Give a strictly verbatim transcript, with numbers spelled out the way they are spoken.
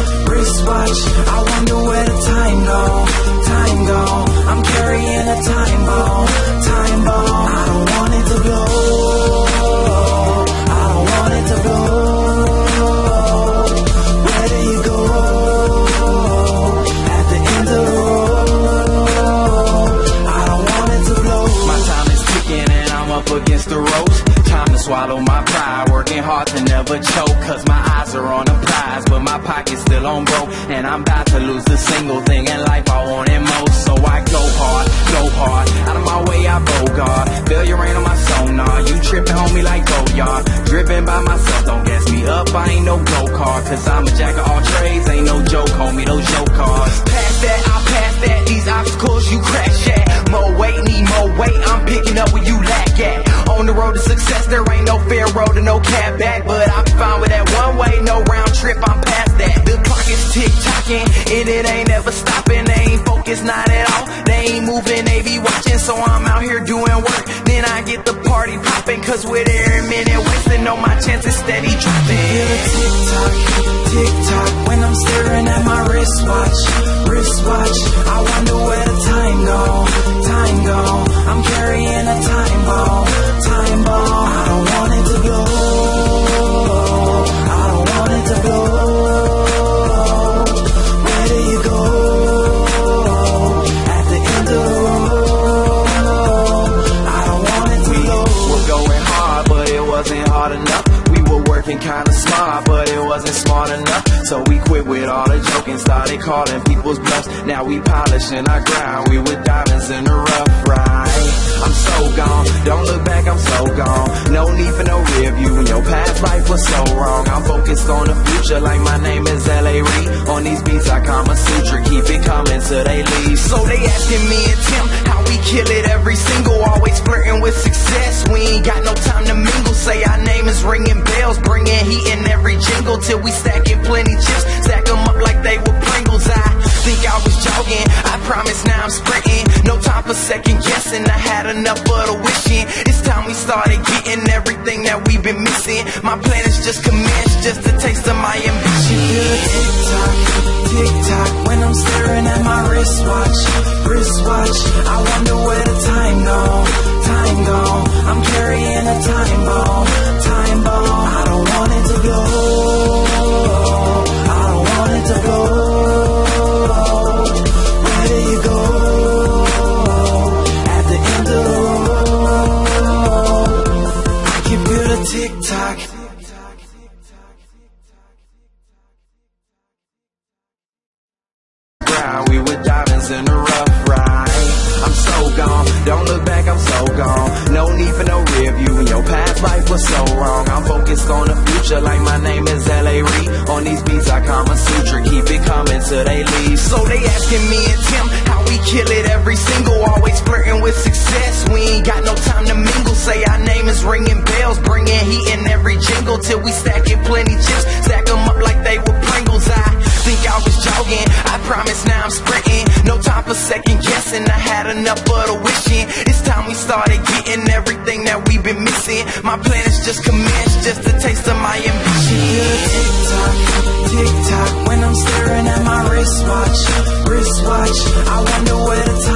wristwatch. I wonder where the time go, time go. I'm carrying a time bomb, time bomb. I don't want it to blow, I don't want it to blow. Where do you go at the end of the road? I don't want it to blow. My time is ticking and I'm up against the ropes. Time to swallow my pride, working hard to never choke. Cause my eyes are on a prize, but my pocket's still on broke. And I'm about to lose the single thing in life I wanted most. So I go hard, go hard, out of my way I bogart. Failure ain't on my sonar, you tripping on me like Goyard. Driven by myself, don't gas me up, I ain't no go-kart. Cause I'm a jack of all trades, ain't no joke, homie, those joke cars. Pass that, I'll pass that, these obstacles you crash at. More weight, need more weight, I'm picking up where you lack at. On the road to success, there ain't no fair road and no cab back. But I'm fine with that one way, no round trip, I'm past that. The clock is tick-tocking, and it ain't ever stopping. They ain't focused, not at all, they ain't moving, they be watching. So I'm out here doing work, then I get the party popping. Cause with every minute wasting, know my chances steady dropping. Feel the tick-tock, tick-tock, when I'm staring at my wristwatch, wristwatch. I wonder where the time go, time go. I'm carrying a time bomb, time bomb. I don't want it to blow, I don't want it to blow. Where do you go at the end of the road? I don't want it to blow. We were going hard, but it wasn't hard enough. We were working kinda smart, but it wasn't smart enough. So we quit with all the joking, started calling people's bluffs. Now we polishing our grind, we were diamonds in the rough, right? I'm so gone, don't look back, I'm so gone. No need for no rear view, when your past life was so wrong. I'm focused on the future like my name is L A Reid. On these beats I Kama Sutra, keep it coming till they leave. So they asking me and Tim how we kill it every single. Always flirting with success, we ain't got no time to mingle. Say our name is ringing bells, bringing heat in every jingle. Till we stacking plenty chips, stack them up like they were Pringles. I think I was jogging, I promise now I'm sprinting. No time for second guessing, I had enough of the wishing. It's time we started getting everything that we've been missing. My plan is just commenced, just a taste of my ambition. Feel the tick-tock, tick-tock, when I'm staring at my wristwatch, wristwatch. I wonder where the time go, time go. I'm carrying a time bomb, time bomb. I don't want it to blow, I don't want it to blow. Where do you go at the end of the road? I can feel the tick-tock. We were diamonds in the rough, right? I'm so gone, don't look back, I'm so gone. No need for no rear view, when your past life was so wrong. I'm focused on the future like my name is L A Reid. On these beats I Kama Sutra, keep it coming till they leave. So they asking me and Tim how we kill it every single. Always flirting with success, we ain't got no time to mingle. Say our name is ringing bells, bringing heat in every jingle. Till we stacking plenty chips, stack them up like they were Pringles. I think I was jogging, I promise now I'm sprinting. No time for second guessing, I had enough of the wishing. It's time we started getting everything that we've been missing. My plan is just commenced, just a taste of my ambition. Feel the tick-tock, tick-tock, when I'm staring at my wristwatch, wristwatch. I wonder where the time